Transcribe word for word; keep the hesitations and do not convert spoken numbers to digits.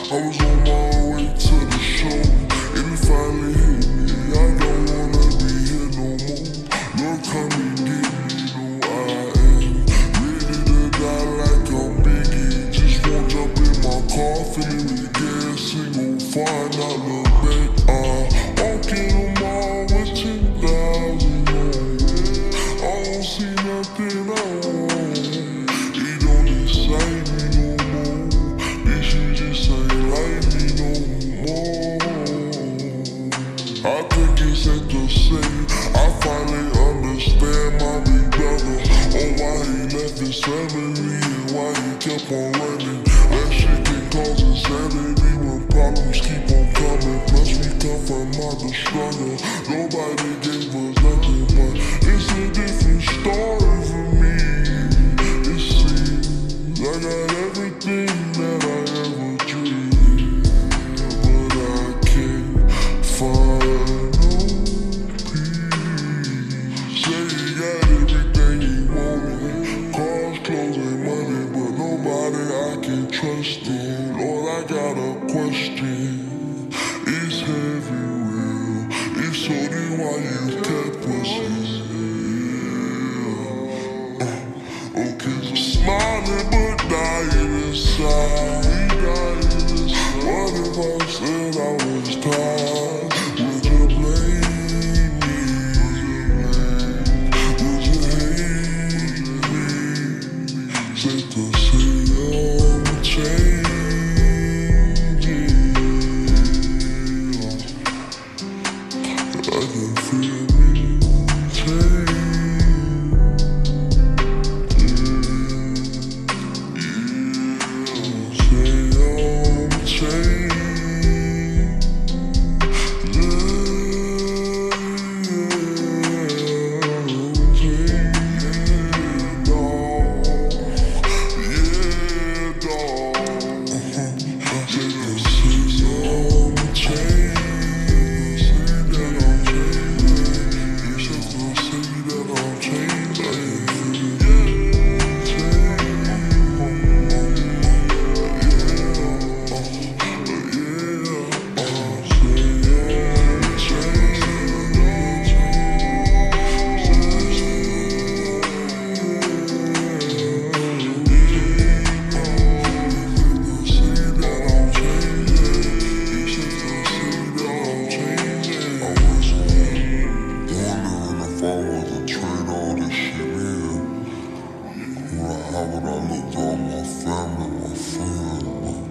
I was on my way to the show, and it finally hit me. I don't wanna be here no more. Lord, come and get me, know I am ready to die like I'm Biggie. Just won't jump in my car, feeling me gas, and go find out, look back. I walk in them all with ten thousand on. I don't see nothing I want. It don't excite me no more. This shit just ain't like me no more. I think it's safe to say I finally understand my big brother. Oh, why he left his family and why he kept on running. That shit can cause insanity when problems keep on coming. Plus we come from out the struggle. Nobody gave us nothing, but it's a different story for me. It seems I got everything that I ever dreamed, but I can't find no peace. Say he got everything he wanted, cars, clothes, and money, but nobody I can trust in. Lord, I got a question. Is heaven real? If so, then why you kept us here? Uh, okay, so smiling but dying inside. What if I said I was tired? Would you blame me? Would you hate me? Safe to say I'm changing. I can feel me change. Say I'm changing. How would I look to all my family, my friends?